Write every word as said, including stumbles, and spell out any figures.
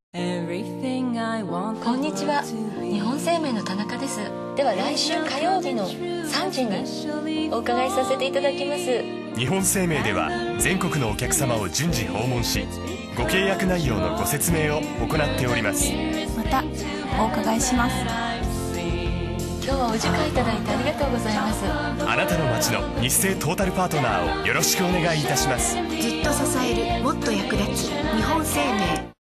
こんにちは、日本生命の田中です。では来週火曜日のさんじにお伺いさせていただきます。 日本生命では全国のお客様を順次訪問し、ご契約内容のご説明を行っております。 またお伺いします。 今日はお時間いただいてありがとうございます。 あなたの街の日生トータルパートナーをよろしくお願いいたします。 ずっと支える、もっと役立つ日本生命。